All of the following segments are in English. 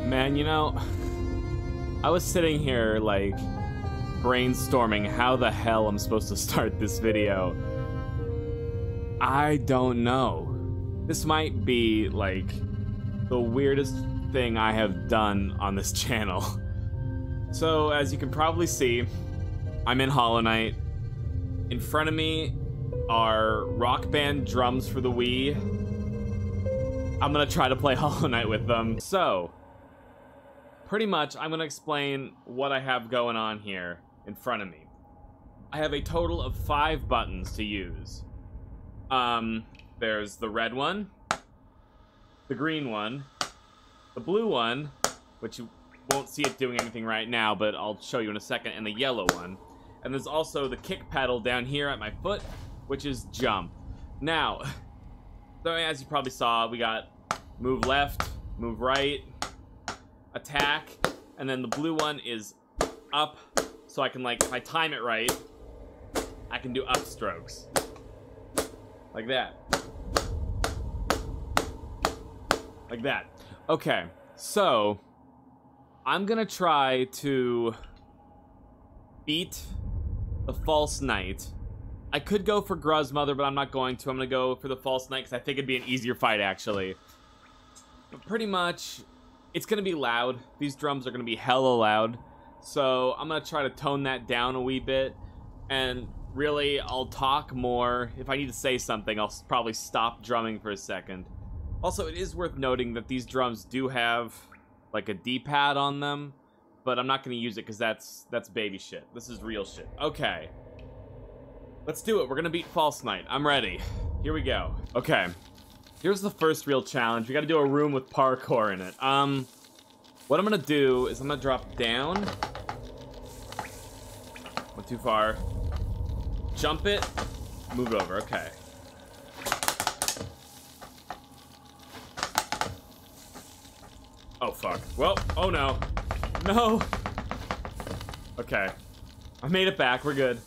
Man, you know, I was sitting here, like, brainstorming how the hell I'm supposed to start this video. I don't know. This might be, like, the weirdest thing I have done on this channel. So, as you can probably see, I'm in Hollow Knight. In front of me are Rock Band drums for the Wii. I'm gonna try to play Hollow Knight with them. So, pretty much, I'm gonna explain what I have going on here in front of me. I have a total of 5 buttons to use. There's the red one, the green one, the blue one, which you won't see it doing anything right now, but I'll show you in a second, and the yellow one. And there's also the kick pedal down here at my foot, which is jump. Now, so as you probably saw, we got move left, move right, attack, and then the blue one is up, so I can, like, if I time it right, I can do up strokes. Like that. Like that. Okay, so I'm gonna try to beat the False Knight. I could go for Gruzmother, but I'm not going to. I'm gonna go for the False Knight because I think it'd be an easier fight, actually. But pretty much, it's gonna be loud. These drums are gonna be hella loud. So I'm gonna try to tone that down a wee bit. And really, I'll talk more. If I need to say something, I'll probably stop drumming for a second. Also, it is worth noting that these drums do have, like, a D-pad on them. But I'm not gonna use it because that's baby shit. This is real shit. Okay. Let's do it. We're gonna beat False Knight. I'm ready. Here we go. Okay. Here's the first real challenge. We gotta do a room with parkour in it. What I'm gonna do is I'm gonna drop down. Went too far. Jump it. Move it over. Okay. Oh, fuck. Well, oh no. No! Okay. I made it back. We're good.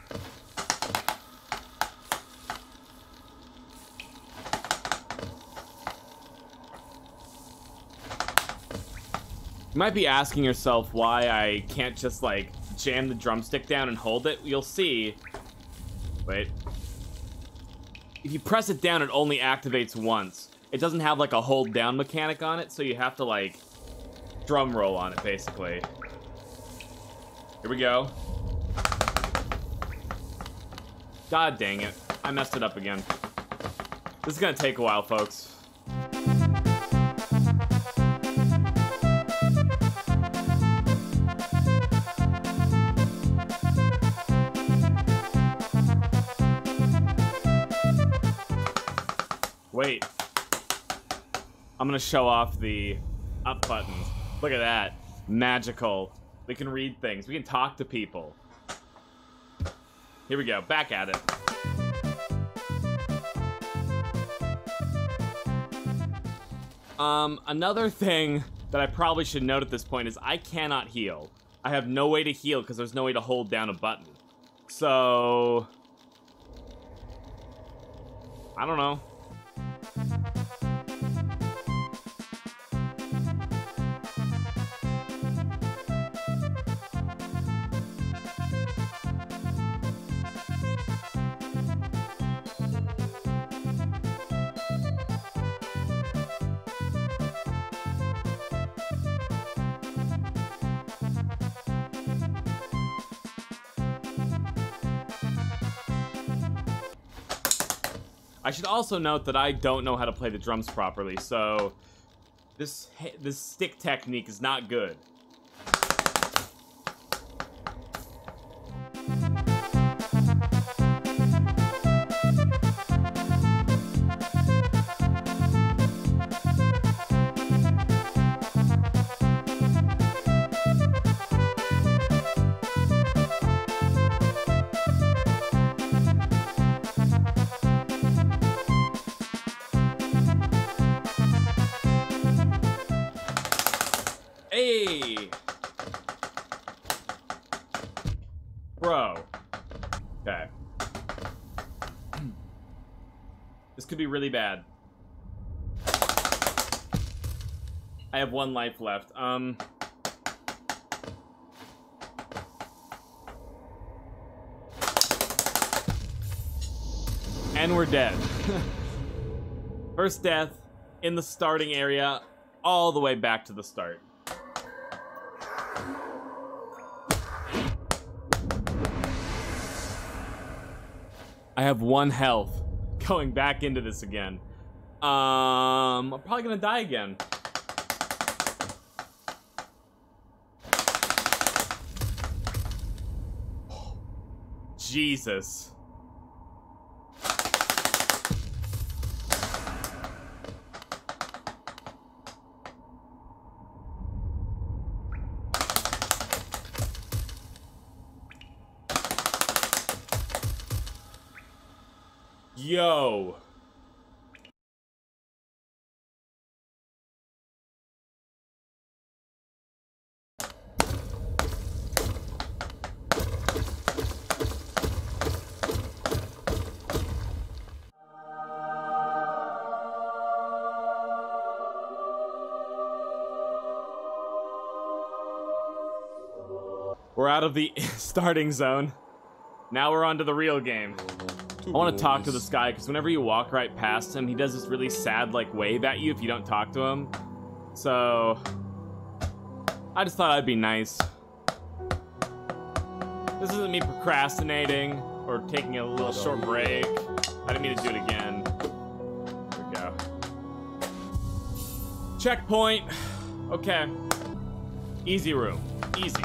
You might be asking yourself why I can't just, like, jam the drumstick down and hold it. You'll see. Wait. If you press it down, it only activates once. It doesn't have, like, a hold down mechanic on it, so you have to, like, drum roll on it, basically. Here we go. God dang it. I messed it up again. This is gonna take a while, folks. Wait. I'm gonna show off the up buttons. Look at that. Magical. We can read things. We can talk to people. Here we go. Back at it. Another thing that I probably should note at this point is I cannot heal. I have no way to heal because there's no way to hold down a button. So, I don't know. I should also note that I don't know how to play the drums properly, so this stick technique is not good. Hey! Bro. Okay. This could be really bad. I have 1 life left. And we're dead. First death in the starting area, all the way back to the start. I have 1 health going back into this again. I'm probably gonna die again. Jesus. Yo. We're out of the starting zone. Now we're on to the real game. I want to talk to this guy, because whenever you walk right past him, he does this really sad, like, wave at you if you don't talk to him. So, I just thought I'd be nice. This isn't me procrastinating or taking a little short break. I didn't mean to do it again. There we go. Checkpoint. Okay. Easy room. Easy.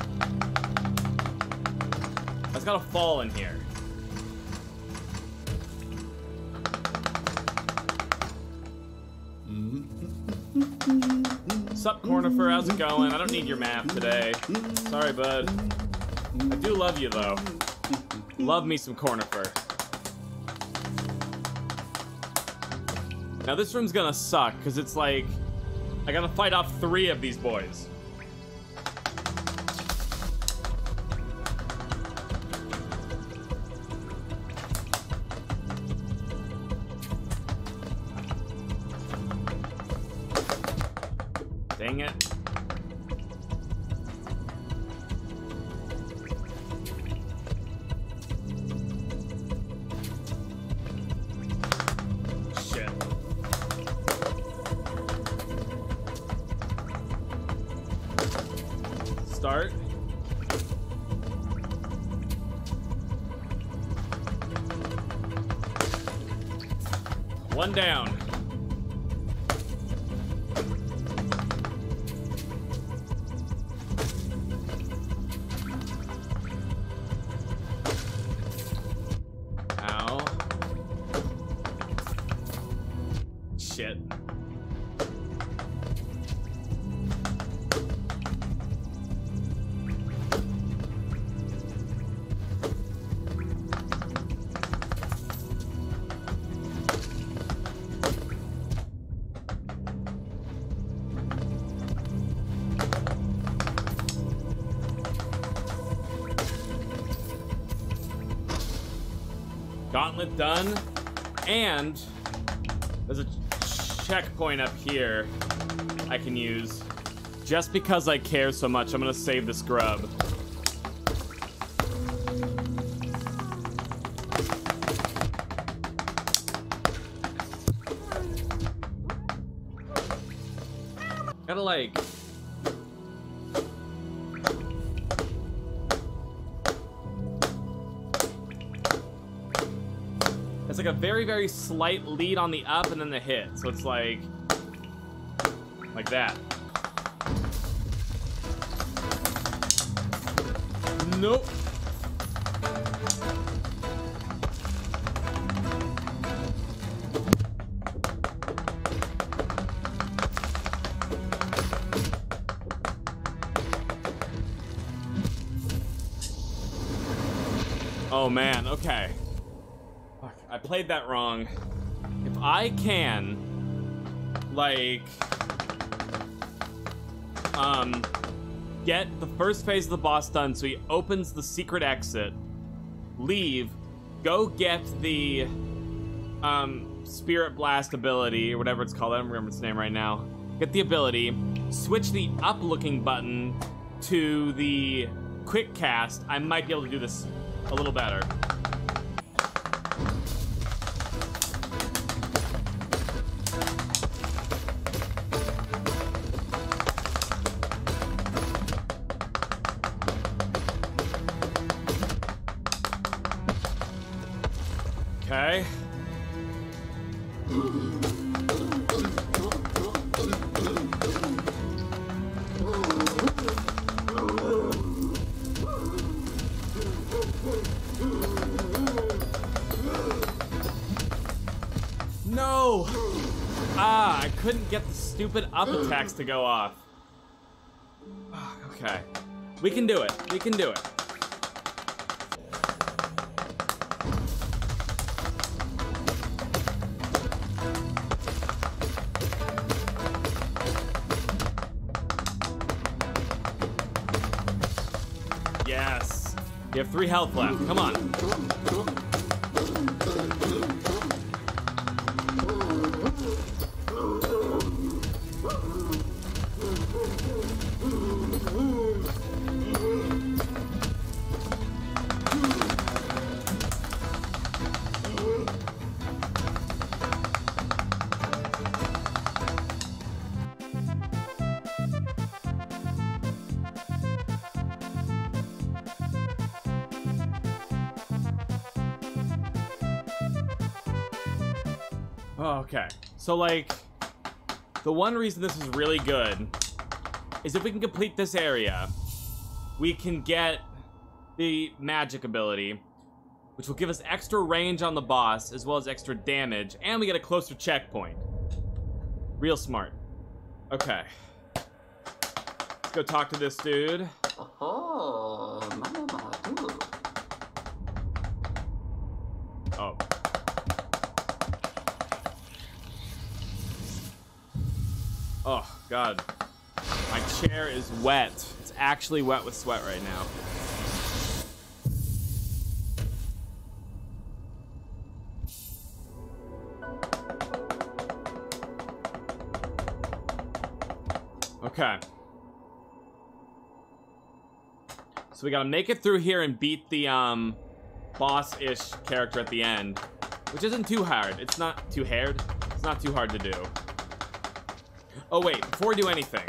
I've got a fall in here. Sup, Cornifer? How's it going? I don't need your map today. Sorry, bud. I do love you, though. Love me some Cornifer. Now, this room's gonna suck, because it's like... I gotta fight off 3 of these boys. Dang it. Shit. Start. One down. Shit. Gauntlet done, and there's a checkpoint up here I can use. Just because I care so much, I'm gonna save this grub. Gotta like... It's like a very, very slight lead on the up and then the hit. So it's like that. Nope. Oh man, okay. Fuck, I played that wrong. If I can, like, get the first phase of the boss done so he opens the secret exit, leave, go get the, Spirit Blast ability, or whatever it's called, I don't remember its name right now, get the ability, switch the up-looking button to the quick cast, I might be able to do this a little better. Okay. No! Ah, I couldn't get the stupid up attacks to go off. Okay. We can do it. We can do it. Yes. You have 3 health left. Come on. Okay, so like, the one reason this is really good is if we can complete this area, we can get the magic ability, which will give us extra range on the boss, as well as extra damage, and we get a closer checkpoint. Real smart. Okay. Let's go talk to this dude. Oh. Oh, God. My chair is wet. It's actually wet with sweat right now. Okay. So we gotta make it through here and beat the, boss-ish character at the end. Which isn't too hard. It's not too hard. It's not too hard to do. Oh wait, before we do anything,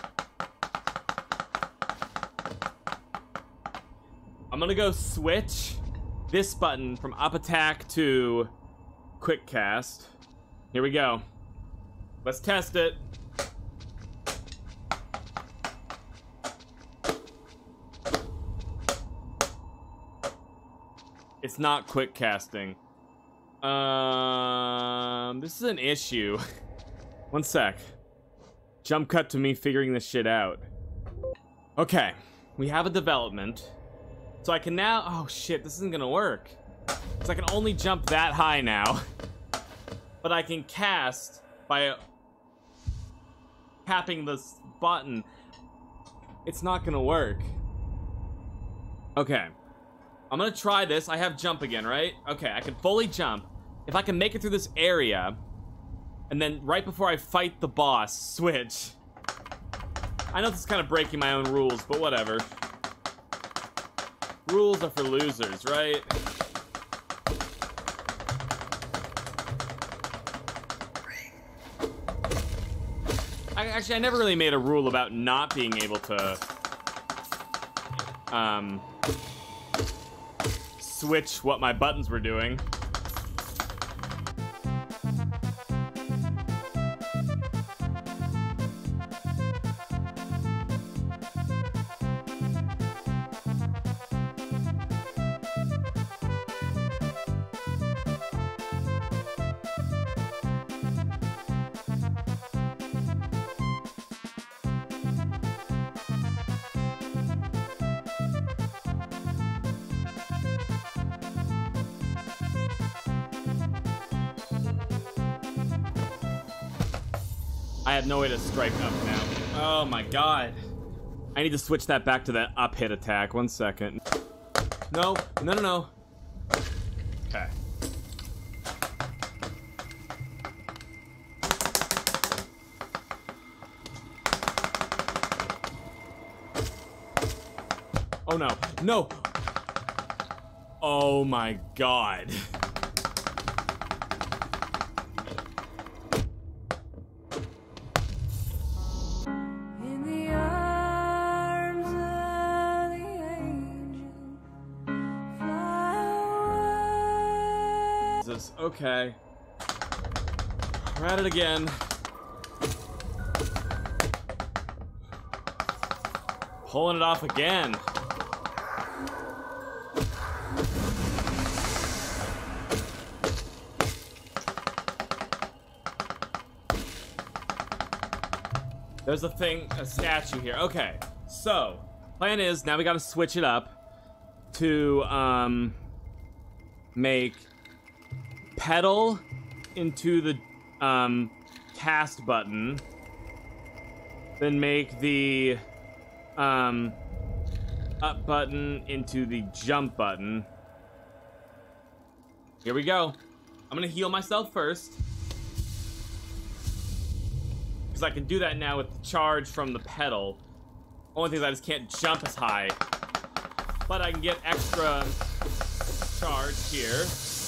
I'm gonna go switch this button from up attack to quick cast. Here we go. Let's test it. It's not quick casting. This is an issue. One sec. Jump cut to me figuring this shit out. Okay, we have a development. So I can now, oh shit, this isn't gonna work. So I can only jump that high now. But I can cast by tapping this button. It's not gonna work. Okay, I'm gonna try this. I have jump again, right? Okay, I can fully jump. If I can make it through this area, and then right before I fight the boss, switch. I know this is kind of breaking my own rules, but whatever. Rules are for losers, right? Actually, I never really made a rule about not being able to switch what my buttons were doing. I have no way to strike up now. Oh my god. I need to switch that back to that up hit attack. 1 second. No, no, no, no. Okay. Oh no, no! Oh my god. In the arms of the angel, fly away. Jesus, okay. We're at it again. Pulling it off again. There's a statue here. Okay, so plan is now we gotta switch it up to make pedal into the cast button, then make the up button into the jump button. Here we go. I'm gonna heal myself first, because I can do that now with the charge from the pedal. Only thing is I just can't jump as high, but I can get extra charge here.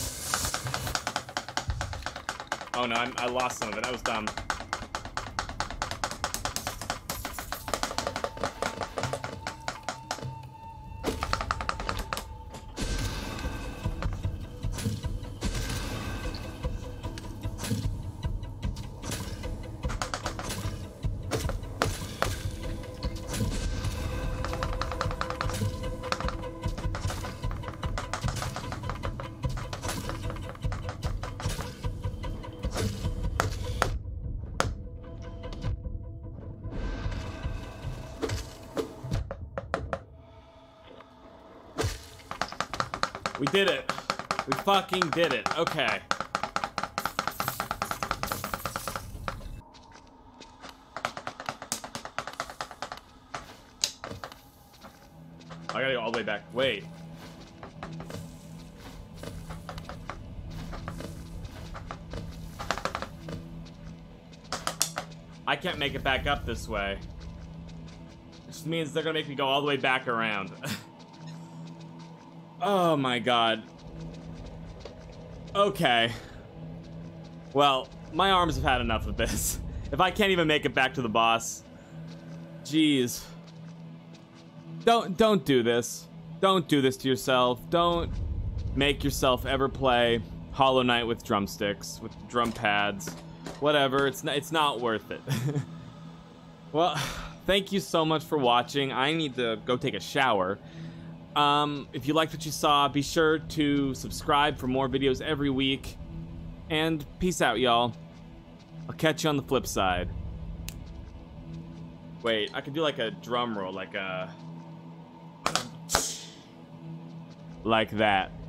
Oh no, I lost some of it. That was dumb. We did it. We fucking did it. Okay. I gotta go all the way back. Wait. I can't make it back up this way. Which means they're gonna make me go all the way back around. Oh my god. Okay. Well, my arms have had enough of this. If I can't even make it back to the boss. Jeez. Don't do this. Don't do this to yourself. Don't make yourself ever play Hollow Knight with drumsticks, with drum pads. Whatever, it's not worth it. Well, thank you so much for watching. I need to go take a shower. If you liked what you saw, be sure to subscribe for more videos every week. And peace out, y'all. I'll catch you on the flip side. Wait, I could do like a drum roll, like that.